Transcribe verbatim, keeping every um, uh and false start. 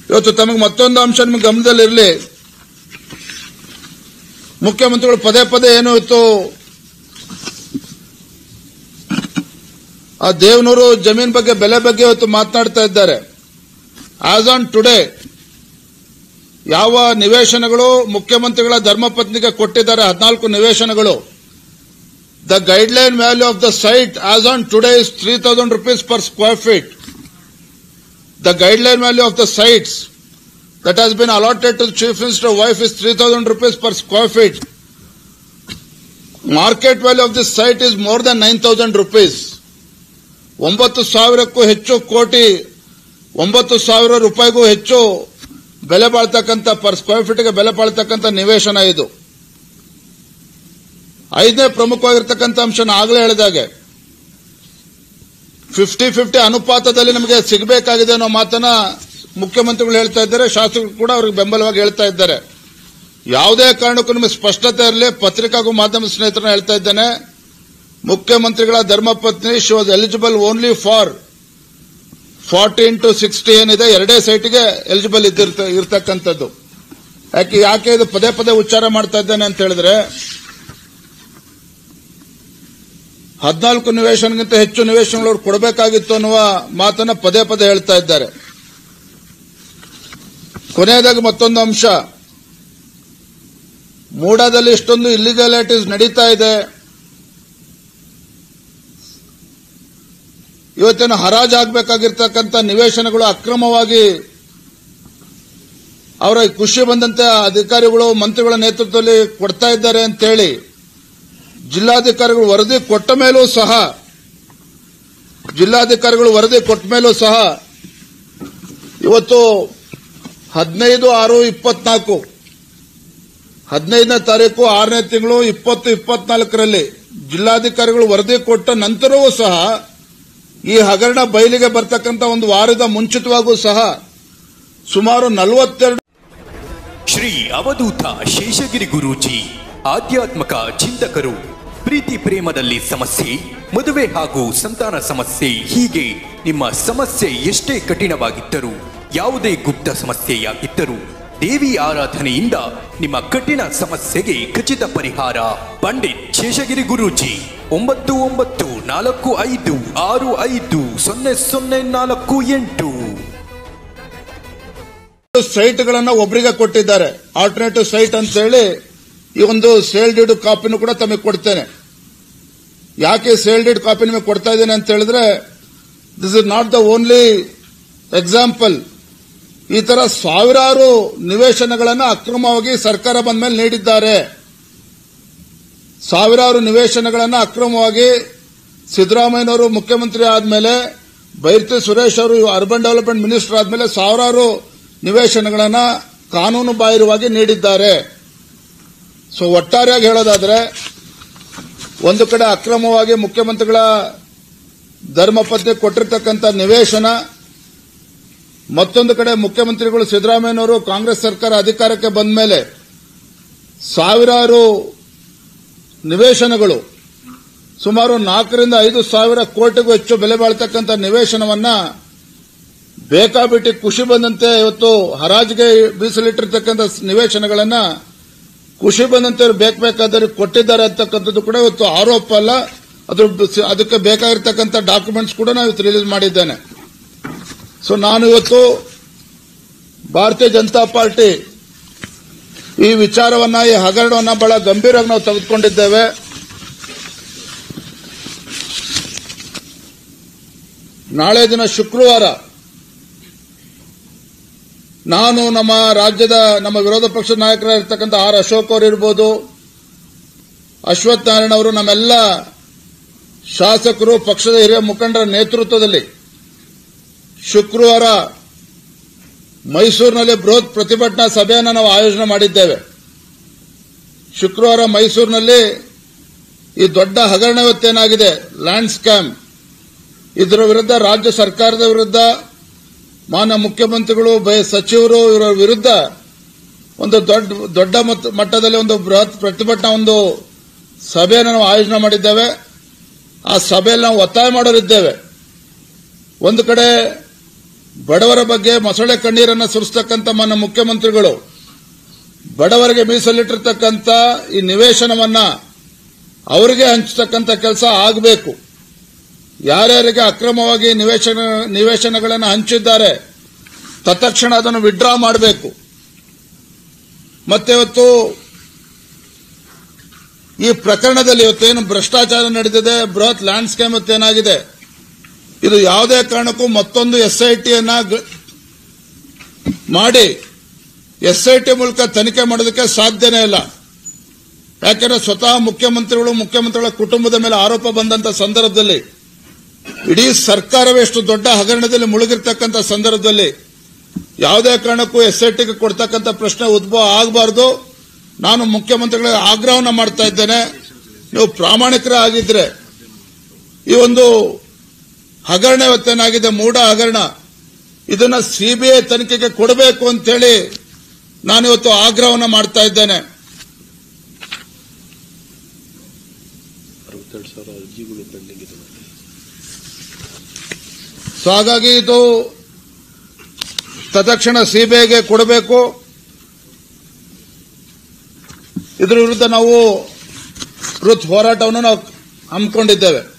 ಇವತ್ತು ತಮಗೆ ಮತ್ತೊಂದು ಅಂಶ ನಿಮಗೆ ಗಮನದಲ್ಲಿರಲಿ. ಮುಖ್ಯಮಂತ್ರಿಗಳು ಪದೇ ಪದೇ ಏನು ಇತ್ತು ಆ ದೇವನೂರು ಜಮೀನ್ ಬಗ್ಗೆ ಬೆಲೆ ಬಗ್ಗೆ ಇವತ್ತು ಮಾತನಾಡ್ತಾ ಇದ್ದಾರೆ. ಆಸ್ ಆನ್ ಟುಡೇ ಯಾವ ನಿವೇಶನಗಳು ಮುಖ್ಯಮಂತ್ರಿಗಳ ಧರ್ಮಪತ್ನಿಗೆ ಕೊಟ್ಟಿದ್ದಾರೆ, ಹದಿನಾಲ್ಕು ನಿವೇಶನಗಳು. The guideline value of the site as on today is three thousand rupees per square feet. The guideline value of the sites that has been allotted to the Chief Minister's wife is three thousand rupees per square feet. Market value of this site is more than nine thousand rupees. ಒಂಬತ್ತು ಸಾವಿರಕ್ಕೂ ಹೆಚ್ಚು ಕೋಟಿ ಒಂಬತ್ತು ಸಾವಿರ ರೂಪಾಯಿಗೂ ಹೆಚ್ಚು ಬೆಲೆ ಬಾಳ್ತಕ್ಕಂಥ per square ಫೀಟ್ಗೆ ಬೆಲೆ ಬಾಳ್ತಕ್ಕಂಥ ನಿವೇಶನ ಇದು. ಐದನೇ ಪ್ರಮುಖವಾಗಿರ್ತಕ್ಕಂಥ ಅಂಶ ಆಗಲೇ ಹೇಳಿದಾಗೆ ಫಿಫ್ಟಿ ಫಿಫ್ಟಿ ಅನುಪಾತದಲ್ಲಿ ನಮಗೆ ಸಿಗಬೇಕಾಗಿದೆ ಅನ್ನೋ ಮಾತನ್ನ ಮುಖ್ಯಮಂತ್ರಿಗಳು ಹೇಳ್ತಾ ಇದ್ದಾರೆ, ಶಾಸಕರು ಕೂಡ ಅವರಿಗೆ ಬೆಂಬಲವಾಗಿ ಹೇಳ್ತಾ ಇದ್ದಾರೆ. ಯಾವುದೇ ಕಾರಣಕ್ಕೂ ನಿಮಗೆ ಸ್ಪಷ್ಟತೆ ಇರಲಿ, ಪತ್ರಿಕಾಗೂ ಮಾಧ್ಯಮ ಸ್ನೇಹಿತರನ್ನ ಹೇಳ್ತಾ ಇದ್ದೇನೆ, ಮುಖ್ಯಮಂತ್ರಿಗಳ ಧರ್ಮಪತ್ನಿ she was eligible only for forty into sixty ಏನಿದೆ ಎರಡೇ ಸೈಟ್ಗೆ ಎಲಿಜಿಬಲ್ ಇರ್ತಕ್ಕಂಥದ್ದು. ಯಾಕೆ ಯಾಕೆ ಇದು ಪದೇ ಪದೇ ಉಚ್ಚಾರ ಮಾಡ್ತಾ ಇದ್ದೇನೆ ಅಂತ ಹೇಳಿದ್ರೆ, ಹದಿನಾಲ್ಕು ನಿವೇಶನಗಿಂತ ಹೆಚ್ಚು ನಿವೇಶನಗಳು ಕೊಡಬೇಕಾಗಿತ್ತು ಅನ್ನುವ ಮಾತನ್ನ ಪದೇ ಪದೇ ಹೇಳ್ತಾ ಇದ್ದಾರೆ. ಕೊನೆಯದಾಗಿ ಮತ್ತೊಂದು ಅಂಶ, ಮೂಡಾದಲ್ಲಿ ಇಷ್ಟೊಂದು ಇಲ್ಲಿಗಾಲಿಟೀಸ್ ನಡೀತಾ ಇದೆ. ಇವತ್ತೇನು ಹರಾಜಾಗಬೇಕಾಗಿರ್ತಕ್ಕಂಥ ನಿವೇಶನಗಳು ಅಕ್ರಮವಾಗಿ ಅವರ ಖುಷಿ ಬಂದಂತೆ ಅಧಿಕಾರಿಗಳು ಮಂತ್ರಿಗಳ ನೇತೃತ್ವದಲ್ಲಿ ಕೊಡ್ತಾ ಇದ್ದಾರೆ ಅಂತೇಳಿ ಜಿಲ್ಲಾಧಿಕಾರಿಗಳು ವರದಿ ಕೊಟ್ಟ ಮೇಲೂ ಸಹ ಜಿಲ್ಲಾಧಿಕಾರಿಗಳು ವರದಿ ಕೊಟ್ಟ ಮೇಲೂ ಸಹ ಇವತ್ತು ಹದಿನೈದು ಆರು ಇಪ್ಪತ್ನಾಲ್ಕು ಹದಿನೈದನೇ ತಾರೀಕು ಆರನೇ ತಿಂಗಳು ಇಪ್ಪತ್ತು ಇಪ್ಪತ್ನಾಲ್ಕರಲ್ಲಿ ಜಿಲ್ಲಾಧಿಕಾರಿಗಳು ವರದಿ ಕೊಟ್ಟ ನಂತರವೂ ಸಹ ಈ ಹಗರಣ ಬಯಲಿಗೆ ಬರ್ತಕ್ಕಂಥ ಒಂದು ವಾರದ ಮುಂಚಿತವಾಗೂ ಸಹ ಸುಮಾರು ನಲವತ್ತೆರಡು ಶ್ರೀ ಅವಧೂತ ಶೇಷಗಿರಿ ಗುರೂಜಿ ಆಧ್ಯಾತ್ಮಿಕ ಚಿಂತಕರು. ಪ್ರೀತಿ ಪ್ರೇಮದಲ್ಲಿ ಸಮಸ್ಯೆ, ಮದುವೆ ಹಾಗೂ ಸಂತಾನ ಸಮಸ್ಯೆ, ಹೀಗೆ ನಿಮ್ಮ ಸಮಸ್ಯೆ ಎಷ್ಟೇ ಕಠಿಣವಾಗಿದ್ದರೂ, ಯಾವುದೇ ಗುಪ್ತ ಸಮಸ್ಯೆಯಾಗಿದ್ದರೂ ದೇವಿ ಆರಾಧನೆಯಿಂದ ನಿಮ್ಮ ಕಠಿಣ ಸಮಸ್ಯೆಗೆ ಖಚಿತ ಪರಿಹಾರ. ಪಂಡಿತ್ ಶೇಷಗಿರಿ ಗುರೂಜಿ ಒಂಬತ್ತು ಒಂಬತ್ತು ನಾಲ್ಕು ಐದು ಆರು ಐದು ಸೊನ್ನೆ ಸೊನ್ನೆ ನಾಲ್ಕು ಎಂಟು. ಸೈಟ್ಗಳನ್ನ ಒಬ್ಬರಿಗೆ ಕೊಟ್ಟಿದ್ದಾರೆ, ಆಲ್ಟರ್ನೇಟಿವ್ ಸೈಟ್ ಅಂತ ಹೇಳಿ. ಈ ಒಂದು ಸೇಲ್ ಡೀಡ್ ಕಾಪಿನೂ ಕೂಡ ತಮಗೆ ಕೊಡ್ತೇನೆ. ಯಾಕೆ ಸೇಲ್ ಡೀಡ್ ಕಾಪಿ ನಿಮಗೆ ಕೊಡ್ತಾ ಇದ್ದೇನೆ ಅಂತ ಹೇಳಿದ್ರೆ, this is not the only example. ಈ ತರ ಸಾವಿರಾರು ನಿವೇಶನಗಳನ್ನು ಅಕ್ರಮವಾಗಿ ಸರ್ಕಾರ ಬಂದ ಮೇಲೆ ನೀಡಿದ್ದಾರೆ. ಸಾವಿರಾರು ನಿವೇಶನಗಳನ್ನು ಅಕ್ರಮವಾಗಿ ಸಿದ್ದರಾಮಯ್ಯನವರು ಮುಖ್ಯಮಂತ್ರಿ ಆದ್ಮೇಲೆ, ಬೈರತಿ ಸುರೇಶ್ ಅವರು ಅರ್ಬನ್ ಡೆವಲಪ್ಮೆಂಟ್ ಮಿನಿಸ್ಟರ್ ಆದ್ಮೇಲೆ ಸಾವಿರಾರು ನಿವೇಶನಗಳನ್ನು ಕಾನೂನು ಬಾಹಿರವಾಗಿ ನೀಡಿದ್ದಾರೆ. ಸೊ ಒಟ್ಟಾರೆಯಾಗಿ ಹೇಳೋದಾದ್ರೆ, ಒಂದು ಕಡೆ ಅಕ್ರಮವಾಗಿ ಮುಖ್ಯಮಂತ್ರಿಗಳ ಧರ್ಮಪತ್ನಿ ಕೊಟ್ಟಿರ್ತಕ್ಕಂಥ ನಿವೇಶನ, ಮತ್ತೊಂದು ಕಡೆ ಮುಖ್ಯಮಂತ್ರಿಗಳು ಸಿದ್ದರಾಮಯ್ಯನವರು ಕಾಂಗ್ರೆಸ್ ಸರ್ಕಾರ ಅಧಿಕಾರಕ್ಕೆ ಬಂದ ಮೇಲೆ ಸಾವಿರಾರು ನಿವೇಶನಗಳು, ಸುಮಾರು ನಾಲ್ಕರಿಂದ ಐದು ಸಾವಿರ ಕೋಟಿಗೂ ಹೆಚ್ಚು ಬೆಲೆ ಬಾಳ್ತಕ್ಕಂಥ ನಿವೇಶನವನ್ನ ಬೇಕಾಬಿಟ್ಟಿ ಖುಷಿ ಬಂದಂತೆ ಇವತ್ತು ಹರಾಜಿಗೆ ಮೀಸಲಿಟ್ಟಿರ್ತಕ್ಕಂಥ ನಿವೇಶನಗಳನ್ನ ಖುಷಿ ಬಂದಂತೆ ಬೇಕು ಬೇಕಾದವ್ರಿಗೆ ಕೊಟ್ಟಿದ್ದಾರೆ ಅಂತಕ್ಕಂಥದ್ದು ಕೂಡ ಇವತ್ತು ಆರೋಪ ಅಲ್ಲ, ಅದ್ರ ಅದಕ್ಕೆ ಬೇಕಾಗಿರ್ತಕ್ಕಂಥ ಡಾಕ್ಯುಮೆಂಟ್ಸ್ ಕೂಡ ನಾವು ಇವತ್ತು ರಿಲೀಸ್ ಮಾಡಿದ್ದೇನೆ. ಸೊ ನಾನು ಇವತ್ತು ಭಾರತೀಯ ಜನತಾ ಪಾರ್ಟಿ ಈ ವಿಚಾರವನ್ನ, ಈ ಹಗರಣವನ್ನ ಬಹಳ ಗಂಭೀರವಾಗಿ ನಾವು ತೆಗೆದುಕೊಂಡಿದ್ದೇವೆ. ನಾಳೆ ದಿನ ಶುಕ್ರವಾರ ನಾನು ನಮ್ಮ ರಾಜ್ಯದ ನಮ್ಮ ವಿರೋಧ ಪಕ್ಷದ ನಾಯಕರಾಗಿರ್ತಕ್ಕಂಥ ಆರ್ ಅಶೋಕ್ ಅವರು ಇರ್ಬೋದು, ಅಶ್ವಥ್ ನಾರಾಯಣ ಅವರು, ನಮ್ಮೆಲ್ಲ ಶಾಸಕರು, ಪಕ್ಷದ ಹಿರಿಯ ಮುಖಂಡರ ನೇತೃತ್ವದಲ್ಲಿ ಶುಕ್ರವಾರ ಮೈಸೂರಿನಲ್ಲಿ ಬೃಹತ್ ಪ್ರತಿಭಟನಾ ಸಭೆಯನ್ನು ನಾವು ಆಯೋಜನೆ ಮಾಡಿದ್ದೇವೆ. ಶುಕ್ರವಾರ ಮೈಸೂರಿನಲ್ಲಿ ಈ ದೊಡ್ಡ ಹಗರಣ ಇವತ್ತೇನಾಗಿದೆ, ಲ್ಯಾಂಡ್ ಸ್ಕ್ಯಾಮ್, ಇದರ ವಿರುದ್ಧ ರಾಜ್ಯ ಸರ್ಕಾರದ ವಿರುದ್ಧ ಮಾನ್ಯ ಮುಖ್ಯಮಂತ್ರಿಗಳು, ಸಚಿವರು ಇವರ ವಿರುದ್ಧ ಒಂದು ದೊಡ್ಡ ದೊಡ್ಡ ಮಟ್ಟದಲ್ಲಿ ಒಂದು ಬೃಹತ್ ಪ್ರತಿಭಟನಾ ಒಂದು ಸಭೆಯನ್ನು ನಾವು ಆಯೋಜನೆ ಮಾಡಿದ್ದೇವೆ. ಆ ಸಭೆಯಲ್ಲಿ ನಾವು ಒತ್ತಾಯ ಮಾಡೋರಿದ್ದೇವೆ. ಒಂದು ಕಡೆ ಬಡವರ ಬಗ್ಗೆ ಮೊಸಳೆ ಕಣ್ಣೀರನ್ನು ಸುರಿಸ್ತಕ್ಕಂಥ ಮಾನ್ಯ ಮುಖ್ಯಮಂತ್ರಿಗಳು ಬಡವರಿಗೆ ಮೀಸಲಿಟ್ಟಿರ್ತಕ್ಕಂಥ ಈ ನಿವೇಶನವನ್ನ ಅವರಿಗೆ ಹಂಚತಕ್ಕಂಥ ಕೆಲಸ ಆಗಬೇಕು. ಯಾರ್ಯಾರಿಗೆ ಅಕ್ರಮವಾಗಿ ನಿವೇಶನ ನಿವೇಶನಗಳನ್ನು ಹಂಚಿದ್ದಾರೆ ತತ್ಕ್ಷಣ ಅದನ್ನು ವಿಡ್ರಾ ಮಾಡಬೇಕು. ಮತ್ತೆ ಇವತ್ತು ಈ ಪ್ರಕರಣದಲ್ಲಿ ಇವತ್ತೇನು ಭ್ರಷ್ಟಾಚಾರ ನಡೆದಿದೆ, ಬೃಹತ್ ಲ್ಯಾಂಡ್ ಸ್ಕೇಮ್ ಏನಾಗಿದೆ, ಇದು ಯಾವುದೇ ಕಾರಣಕ್ಕೂ ಮತ್ತೊಂದು ಎಸ್ಐಟಿಯನ್ನ ಮಾಡಿ ಎಸ್ಐಟಿ ಮೂಲಕ ತನಿಖೆ ಮಾಡೋದಕ್ಕೆ ಸಾಧ್ಯನೇ ಇಲ್ಲ. ಯಾಕೆಂದ್ರೆ ಸ್ವತಃ ಮುಖ್ಯಮಂತ್ರಿಗಳು ಮುಖ್ಯಮಂತ್ರಿಗಳ ಕುಟುಂಬದ ಮೇಲೆ ಆರೋಪ ಬಂದಂತ ಸಂದರ್ಭದಲ್ಲಿ ಇಡೀ ಸರ್ಕಾರವೇ ಎಷ್ಟು ದೊಡ್ಡ ಹಗರಣದಲ್ಲಿ ಮುಳುಗಿರ್ತಕ್ಕಂಥ ಸಂದರ್ಭದಲ್ಲಿ ಯಾವುದೇ ಕಾರಣಕ್ಕೂ ಎಸ್ಐಟಿಗೆ ಕೊಡ್ತಕ್ಕಂಥ ಪ್ರಶ್ನೆ ಉದ್ಭವ ಆಗಬಾರದು. ನಾನು ಮುಖ್ಯಮಂತ್ರಿಗಳಿಗೆ ಆಗ್ರಹವನ್ನು ಮಾಡ್ತಾ ಇದ್ದೇನೆ, ನೀವು ಪ್ರಾಮಾಣಿಕರ ಆಗಿದ್ರೆ ಈ ಒಂದು ಹಗರಣ ಇವತ್ತೇನಾಗಿದೆ, ಮೂಢ ಹಗರಣ, ಇದನ್ನ ಸಿಬಿಐ ತನಿಖೆಗೆ ಕೊಡಬೇಕು ಅಂತೇಳಿ ನಾನಿವತ್ತು ಆಗ್ರಹವನ್ನು ಮಾಡ್ತಾ ಇದ್ದೇನೆ. ಸೊ ಹಾಗಾಗಿ ಇದು ತತ್ಕ್ಷಣ ಸಿಬಿಐಗೆ ಕೊಡಬೇಕು. ಇದರ ವಿರುದ್ಧ ನಾವು ಬೃಹತ್ ಹೋರಾಟವನ್ನು ನಾವು ಹಮ್ಮಿಕೊಂಡಿದ್ದೇವೆ.